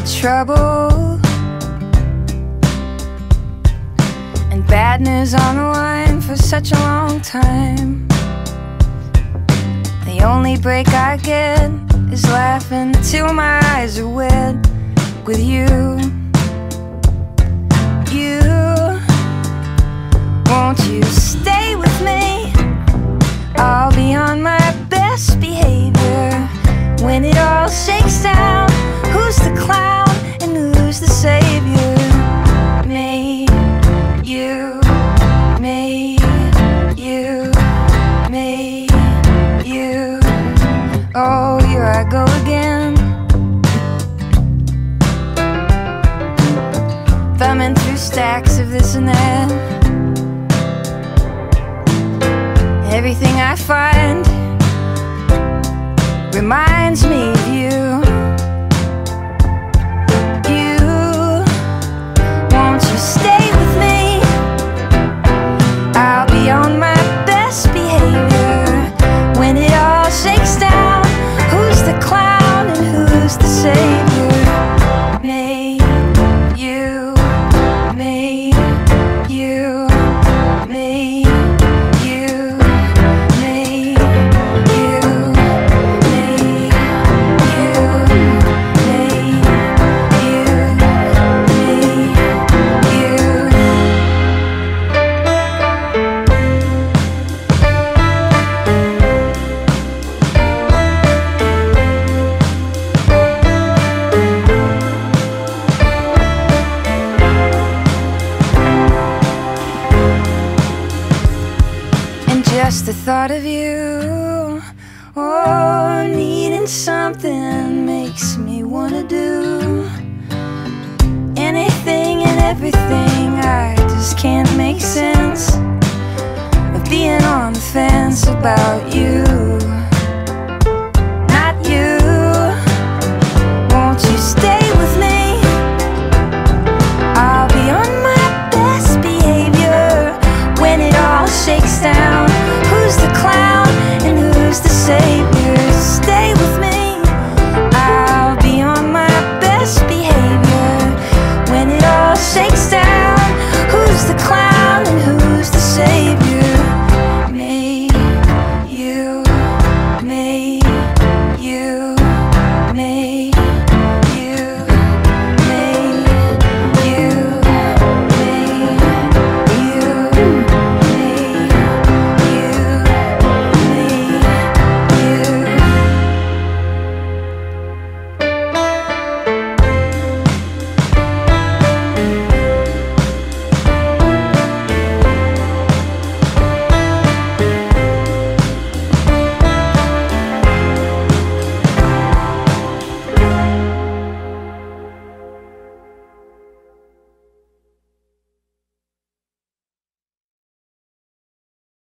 trouble and bad news on the line for such a long time. The only break I get is laughing till my eyes are wet with you. Won't you stay with me? I'll be on my best behavior when it all shakes down. Who's the clown and who's the savior? Me, you, me, you, me, you. Oh, here I go again, thumbing through stacks of this and that. Everything I find reminds me of you. Won't you stay with me? I'll be on my best behavior when it all shakes down. Who's the clown and who's the savior? Me, you, me, you, me. Just the thought of you, oh, needing something makes me wanna do anything and everything. I just can't make sense of being on the fence about you.